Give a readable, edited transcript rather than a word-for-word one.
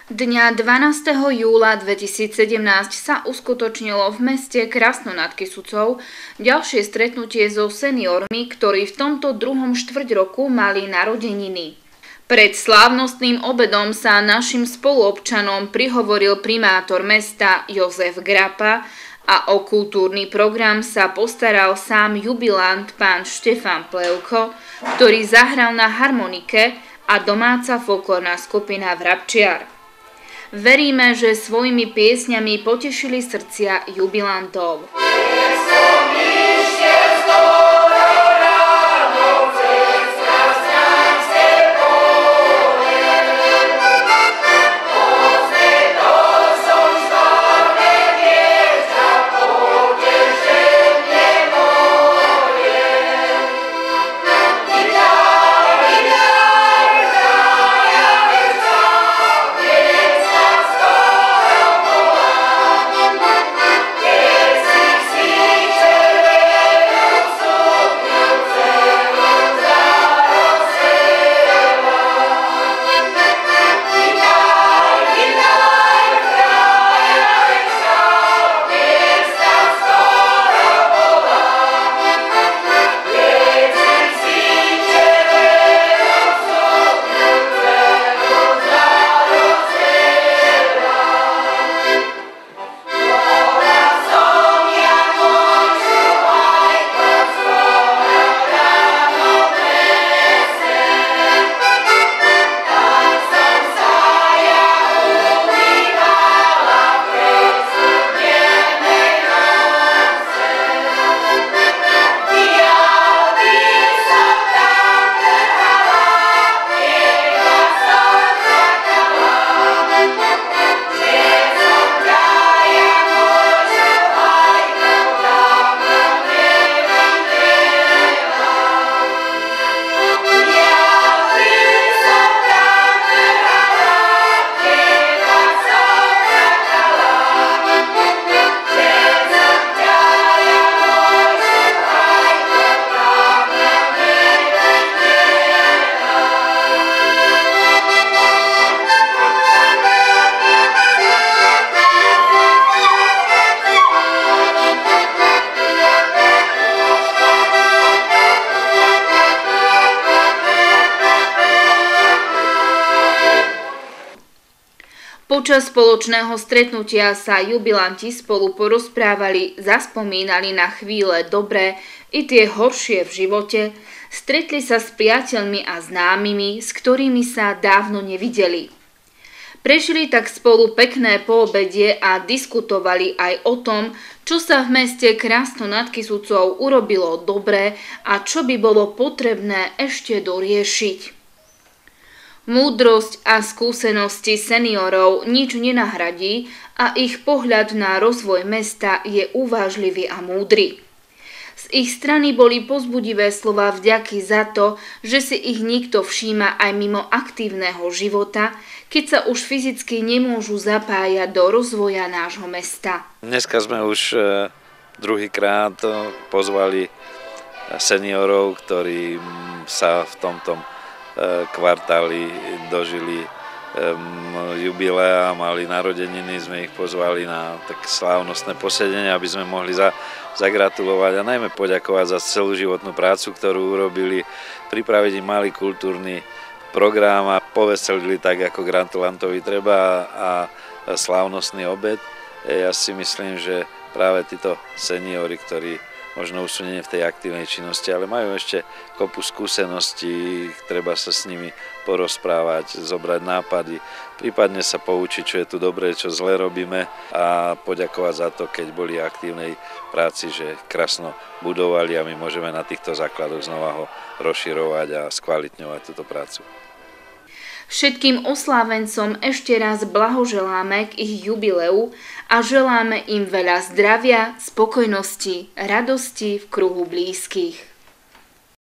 Dňa 12. júla 2017 sa uskutočnilo v meste Krasno nad Kysucou ďalšie stretnutie so seniormi, ktorí v tomto druhom štvrťroku mali narodeniny. Pred slávnostným obedom sa našim spoluobčanom prihovoril primátor mesta Jozef Grapa a o kultúrny program sa postaral sám jubilant pán Štefan Plevko, ktorý zahral na harmonike, a domáca folklórna skupina Vrabčiar. Veríme, že svojimi piesňami potešili srdcia jubilantov. Počas spoločného stretnutia sa jubilanti spolu porozprávali, zaspomínali na chvíle dobré i tie horšie v živote, stretli sa s priateľmi a známymi, s ktorými sa dávno nevideli. Prežili tak spolu pekné poobedie a diskutovali aj o tom, čo sa v meste Krasno nad Kysucou urobilo dobre a čo by bolo potrebné ešte doriešiť. Múdrosť a skúsenosti seniorov nič nenahradí a ich pohľad na rozvoj mesta je uvážlivý a múdry. Z ich strany boli povzbudivé slová vďaky za to, že si ich nikto všíma aj mimo aktívneho života, keď sa už fyzicky nemôžu zapájať do rozvoja nášho mesta. Dneska sme už druhýkrát pozvali seniorov, ktorí sa v tomto kvartáli dožili jubilea, mali narodeniny, sme ich pozvali na tak slávnostné posedenie, aby sme mohli zagratulovať a najmä poďakovať za celú životnú prácu, ktorú urobili, pripraviť im malý kultúrny program a poveselili tak, ako gratulantovi treba a slávnostný obed. Ja si myslím, že práve títo seniori, ktorí možno už sú nie v tej aktívnej činnosti, ale majú ešte kopu skúseností, treba sa s nimi porozprávať, zobrať nápady, prípadne sa poučiť, čo je tu dobré, čo zle robíme a poďakovať za to, keď boli v aktívnej práci, že Krasno budovali a my môžeme na týchto základoch znova ho rozširovať a skvalitňovať túto prácu. Všetkým oslávencom ešte raz blahoželáme k ich jubileu a želáme im veľa zdravia, spokojnosti, radosti v kruhu blízkych.